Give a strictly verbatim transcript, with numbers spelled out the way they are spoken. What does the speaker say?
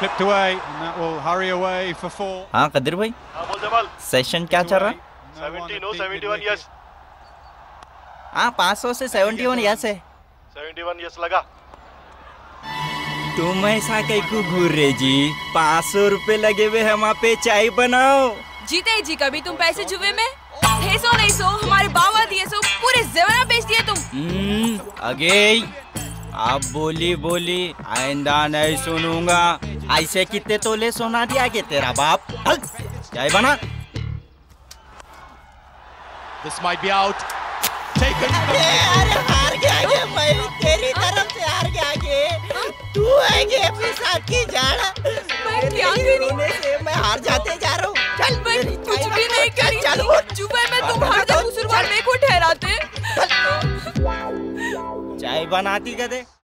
Flipped away, and that will hurry away for four. हाँ कदर भाई, सेशन क्या चल रहा? Seventy no seventy one yes. हाँ पाँच सौ से सेवेंटी वन यस है। सेवेंटी वन यस लगा। तुम ऐसा कहीं को घूर रहे जी? पाँच सौ रुपए लगे हुए हैं वहाँ पे, चाय बनाओ। जीते जी कभी तुम पैसे जुए में? छह सौ नहीं सौ हमारे बाबा दिए सो पूरे ज़माना बेच दिए तुम। हम्म, अगे आप बोली बोली आइंदा नहीं सुनूंगा। ऐसे कितने तोले सोना दिया के तेरा बाप? चाय बना। This might be out. Taken. अरे अरे हार गया ये मैं तेरी तरफ से हार गया ये। तू है ये पिसाच की जाड़ा। मैं क्या करूं? मैं हार जाते जा रहा हूँ। चल मैं कुछ भी नहीं करी। जुए में तुम हार गए, कसूरवार मेरे को ठहराते। चाय बनाती कदे।